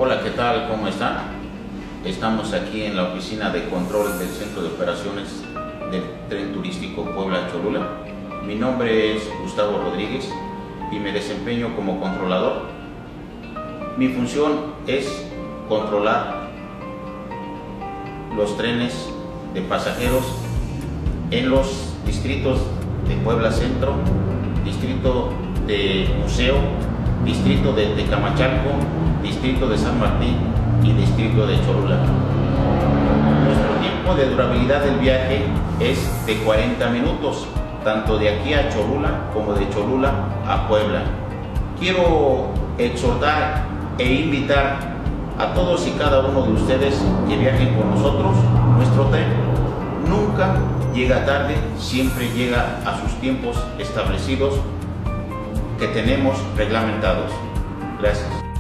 Hola, ¿qué tal? ¿Cómo están? Estamos aquí en la oficina de control del Centro de Operaciones del Tren Turístico Puebla-Cholula. Mi nombre es Gustavo Rodríguez y me desempeño como controlador. Mi función es controlar los trenes de pasajeros en los distritos de Puebla Centro, distrito de Museo, distrito de Tecamachalco, distrito de San Martín y distrito de Cholula. Nuestro tiempo de durabilidad del viaje es de 40 minutos, tanto de aquí a Cholula como de Cholula a Puebla. Quiero exhortar e invitar a todos y cada uno de ustedes que viajen con nosotros. Nuestro tren nunca llega tarde, siempre llega a sus tiempos establecidos que tenemos reglamentados. Gracias.